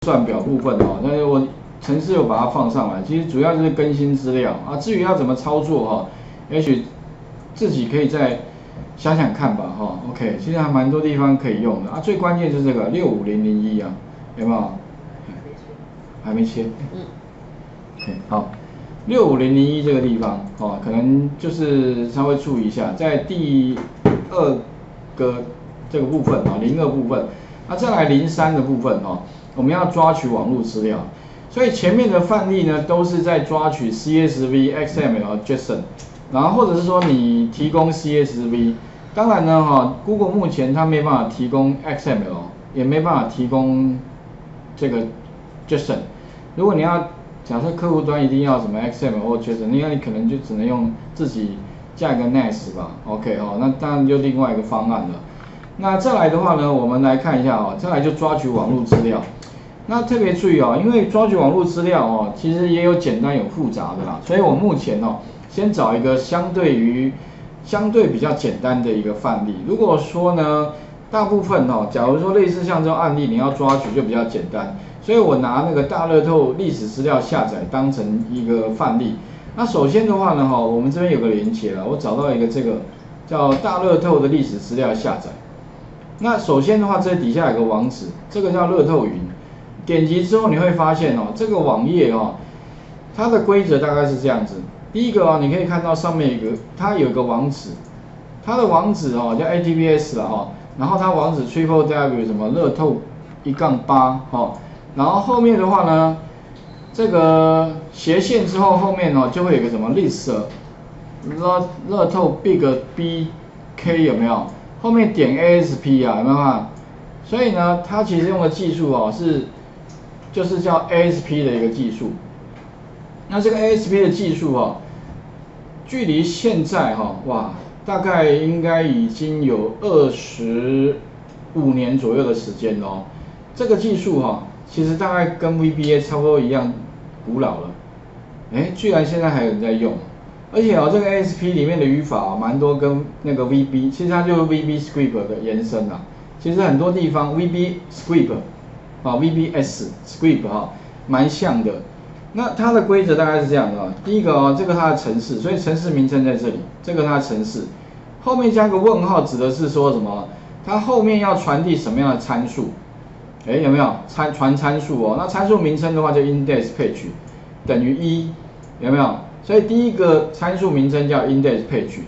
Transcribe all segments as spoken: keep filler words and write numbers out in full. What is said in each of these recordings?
算表部分哦，那我程式有把它放上来，其实主要就是更新资料啊。至于要怎么操作哈、哦，也许自己可以再想想看吧哈、哦。OK， 其实还蛮多地方可以用的啊。最关键就是这个六五零零一啊，有没有？还没切。嗯。OK， 好，六五零零一这个地方哦，可能就是稍微注意一下，在第二个这个部分啊，零二部分，那再来零三的部分哦。我们要抓取网络资料，所以前面的范例呢都是在抓取 C S V、X M L、JSON， 然后或者是说你提供 C S V， 当然呢哈 ，Google 目前它没办法提供 X M L， 也没办法提供这个 JSON。如果你要假设客户端一定要什么 X M L 或 JSON， 那你可能就只能用自己加一个 N A S 吧 ，OK 哦，那当然就另外一个方案了。那再来的话呢，我们来看一下哦，再来就抓取网络资料。那特别注意哦，因为抓取网络资料哦，其实也有简单有复杂的啦，所以我目前哦，先找一个相对于相对比较简单的一个范例。如果说呢，大部分哦，假如说类似像这种案例，你要抓取就比较简单，所以我拿那个大乐透历史资料下载当成一个范例。那首先的话呢，哈，我们这边有个连结了，我找到一个这个叫大乐透的历史资料下载。那首先的话，这底下有个网址，这个叫乐透云。点击之后你会发现哦，这个网页哦，它的规则大概是这样子。第一个哦，你可以看到上面有个，它有一个网址，它的网址哦叫 H T T P S 啦哈，然后它网址 triple w 什么乐透一杠八哈，然后后面的话呢，这个斜线之后后面哦就会有个什么 list 乐乐透 big B K 有没有？后面点 A S P 啊有没有看？所以呢，它其实用的技术哦是。就是叫 A S P 的一个技术，那这个 A S P 的技术哦，距离现在哈、哦、哇，大概应该已经有二十五年左右的时间哦。这个技术哈、哦，其实大概跟 V B A 差不多一样古老了，哎，居然现在还有人在用，而且哦，这个 A S P 里面的语法哦，蛮多跟那个 V B， 其实它就是 V B Script 的延伸啦。其实很多地方 V B Script。啊 ，V B S Script 哈、哦，蛮像的。那它的规则大概是这样的、哦，第一个哦，这个它的程式，所以程式名称在这里，这个它的程式，后面加个问号，指的是说什么？它后面要传递什么样的参数？哎，有没有参传参数哦？那参数名称的话就 index page 等于一，有没有？所以第一个参数名称叫 index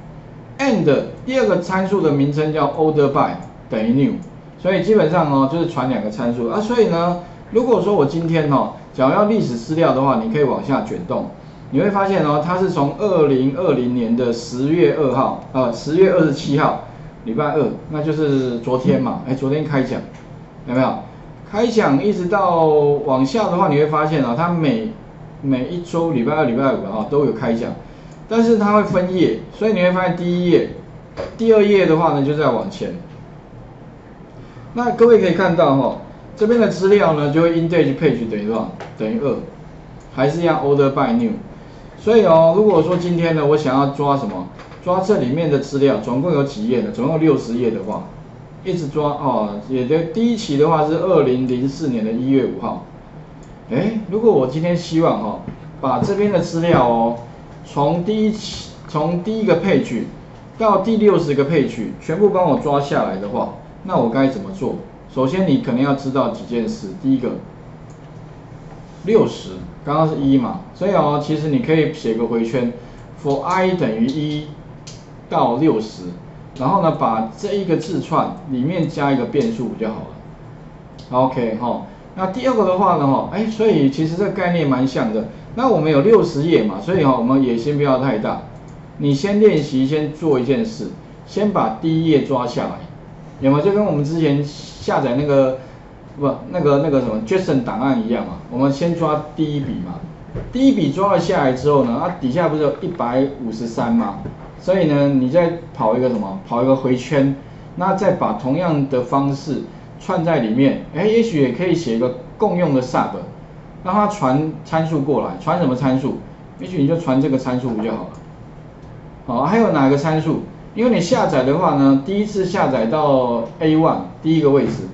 page，and 第二个参数的名称叫 order by 等于 new。所以基本上哦，就是传两个参数啊。所以呢，如果说我今天哦，想要历史资料的话，你可以往下卷动，你会发现哦，它是从二零二零年的十月二号，呃，十月二十七号，礼拜二，那就是昨天嘛。哎，昨天开奖，有没有？开奖一直到往下的话，你会发现哦，它每每一周礼拜二、礼拜五啊都有开奖，但是它会分页，所以你会发现第一页、第二页的话呢，就在往前。那各位可以看到哈、哦，这边的资料呢，就会 index page 等于多少？等于二，还是一样 order by new。所以哦，如果说今天呢，我想要抓什么？抓这里面的资料，总共有几页呢？总共六十页的话，一直抓哦。也的第一期的话是二零零四年的一月五号。哎，如果我今天希望哦，把这边的资料哦，从第一期从第一个 page 到第六十个 page 全部帮我抓下来的话。那我该怎么做？首先，你可能要知道几件事。第一个，六十，刚刚是一嘛，所以哦，其实你可以写个回圈 ，for i 等于一到六十，然后呢，把这一个字串里面加一个变数就好了。OK 哈、哦，那第二个的话呢，哈，哎，所以其实这个概念蛮像的。那我们有六十页嘛，所以哈、哦，我们也先不要太大。你先练习，先做一件事，先把第一页抓下来。有没有就跟我们之前下载那个不那个那个什么 JSON 档案一样嘛？我们先抓第一笔嘛，第一笔抓了下来之后呢，啊底下不是有一百五十三嘛？所以呢，你再跑一个什么？跑一个回圈，那再把同样的方式串在里面，哎，也许也可以写一个共用的 sub， 让它传参数过来，传什么参数？也许你就传这个参数不就好了？好，还有哪个参数？因为你下载的话呢，第一次下载到 A 一 第一个位置，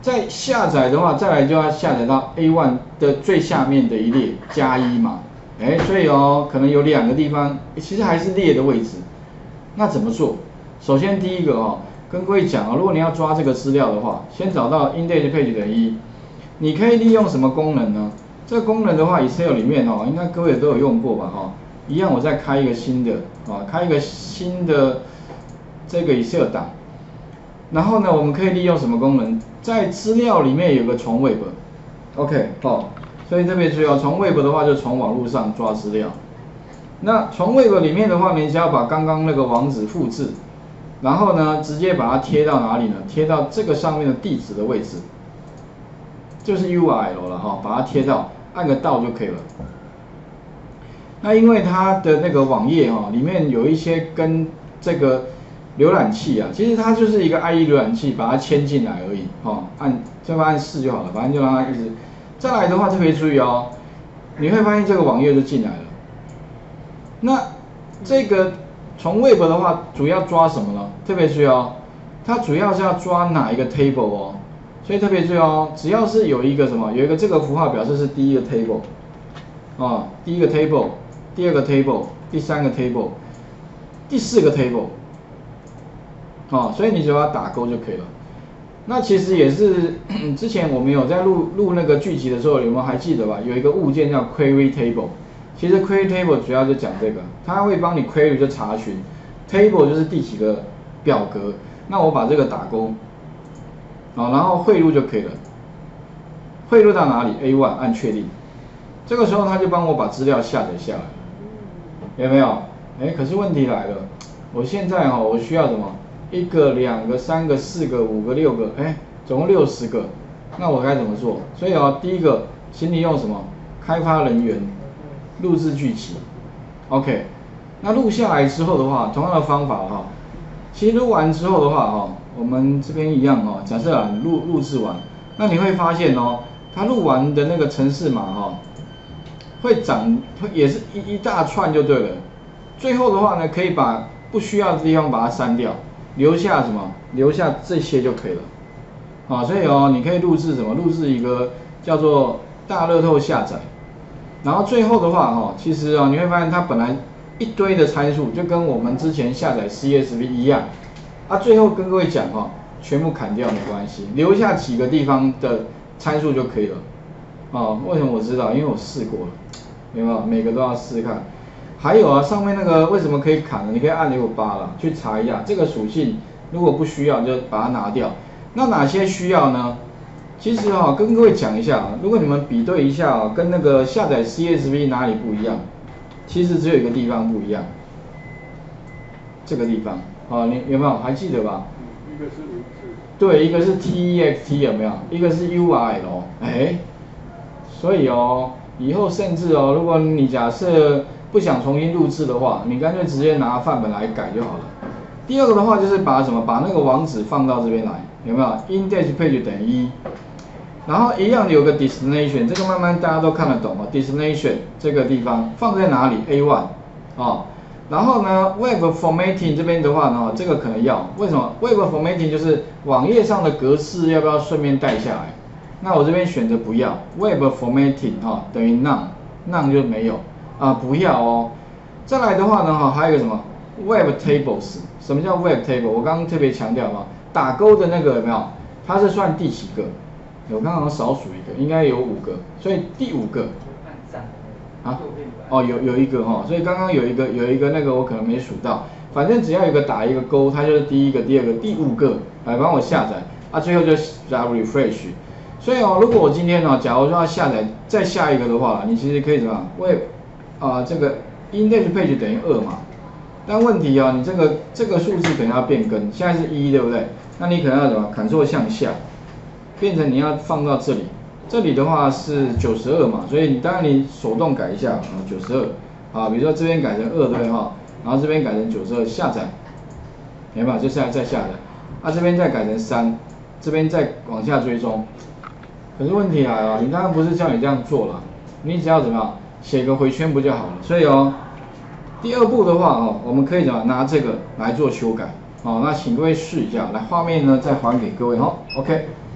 在下载的话，再来就要下载到 A 一 的最下面的一列加一嘛，哎，所以哦，可能有两个地方，其实还是列的位置。那怎么做？首先第一个哦，跟各位讲哦，如果你要抓这个资料的话，先找到 index page 等于一，你可以利用什么功能呢？这个功能的话 ，Excel 里面哦，应该各位都有用过吧？哈，一样，我再开一个新的啊，开一个新的这个 Excel 档。然后呢，我们可以利用什么功能？在资料里面有个从 Web，OK， 好，所以特别注意哦，从 Web 的话就从网络上抓资料。那从 Web 里面的话，你只要把刚刚那个网址复制，然后呢，直接把它贴到哪里呢？贴到这个上面的地址的位置，就是 U R L 了哈，把它贴到，按个到就可以了。那因为它的那个网页哈，里面有一些跟这个浏览器啊，其实它就是一个 I E 浏览器，把它牵进来而已，哦，按这边按四就好了，反正就让它一直。再来的话特别注意哦，你会发现这个网页就进来了。那这个从 Web 的话，主要抓什么呢？特别注意哦，它主要是要抓哪一个 table 哦，所以特别注意哦，只要是有一个什么，有一个这个符号表示是第一个 table， 啊，第一个 table， 第二个 table， 第三个 table， 第四个 table。哦，所以你只要打勾就可以了。那其实也是之前我们有在录录那个剧集的时候，有没有还记得吧？有一个物件叫 query table。其实 query table 主要就讲这个，它会帮你 query 就查询 ，table 就是第几个表格。那我把这个打勾，哦，然后汇入就可以了。汇入到哪里 ？A 一 按确定。这个时候它就帮我把资料下载下来，有没有？哎，可是问题来了，我现在哈、哦，我需要什么？一个、两个、三个、四个、五个、六个，哎，总共六十个，那我该怎么做？所以啊，第一个，请你用什么？开发人员录制剧集 ，OK， 那录下来之后的话，同样的方法哈，其实录完之后的话哈，我们这边一样哈，假设啊，你录录制完，那你会发现哦，它录完的那个程式码哈，会长，会也是一一大串就对了。最后的话呢，可以把不需要的地方把它删掉。留下什么？留下这些就可以了，啊，所以哦，你可以录制什么？录制一个叫做大乐透下载，然后最后的话哈、哦，其实啊、哦，你会发现它本来一堆的参数就跟我们之前下载 C S V 一样，啊，最后跟各位讲哈、哦，全部砍掉没关系，留下几个地方的参数就可以了，啊，为什么我知道？因为我试过了，有没有？每个都要试试看。还有啊，上面那个为什么可以砍呢？你可以按钮八了，去查一下这个属性，如果不需要就把它拿掉。那哪些需要呢？其实哈、哦，跟各位讲一下啊，如果你们比对一下啊，跟那个下载 C S V 哪里不一样？其实只有一个地方不一样，这个地方啊，你有没有还记得吧？ 一个是文字， 对，一个是 T E X T 有没有？一个是 U R L， 哎，所以哦，以后甚至哦，如果你假设不想重新录制的话，你干脆直接拿范本来改就好了。第二个的话就是把什么，把那个网址放到这边来，有没有 ？index page 等于一，然后一样有个 destination， 这个慢慢大家都看得懂哦。destination 这个地方放在哪里 ？A 一 哦，然后呢 ，web formatting 这边的话呢，这个可能要，为什么 ？web formatting 就是网页上的格式要不要顺便带下来？那我这边选择不要 ，web formatting 哈、哦、等于 none，none 就没有。啊，不要哦。再来的话呢，哈，还有一个什么 Web Tables？ 什么叫 Web Table？ 我刚刚特别强调嘛，打勾的那个有没有？它是算第几个？我刚刚少数一个，应该有五个，所以第五个。啊？哦，有有一个哈、哦，所以刚刚有一个有一个那个我可能没数到，反正只要有一个打一个勾，它就是第一个、第二个、第五个来帮我下载，啊，最后就加 refresh。所以哦，如果我今天呢、哦，假如说要下载再下一个的话，你其实可以怎么样？Web 啊、呃，这个 index page 等于二嘛，但问题啊、哦，你这个这个数字可能要变更，现在是一，对不对？那你可能要怎么 ？Ctrl 向下，变成你要放到这里，这里的话是九十二嘛，所以你当然你手动改一下啊，九十二啊，比如说这边改成二，对不对哈？然后这边改成九十二，下载，明白吗？就现在再下载，啊这边再改成三，这边再往下追踪。可是问题来了，你当然不是叫你这样做了，你只要怎么样？写个回圈不就好了？所以哦，第二步的话哦，我们可以怎么拿这个来做修改？哦，那请各位试一下，来画面呢再还给各位哈、哦。OK，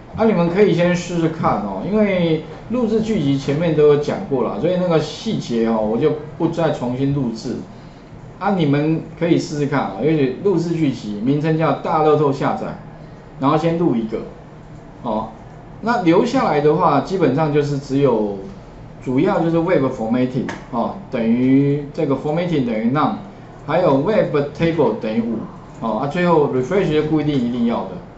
啊，你们可以先试试看哦，因为录制剧集前面都有讲过了，所以那个细节哦，我就不再重新录制。啊，你们可以试试看啊，也许录制剧集名称叫大乐透下载，然后先录一个，哦，那留下来的话，基本上就是只有主要就是 Web formatting 哦，等于这个 formatting 等于 none， 还有 Web table 等于五，哦啊，最后 refresh 就不一定一定要的。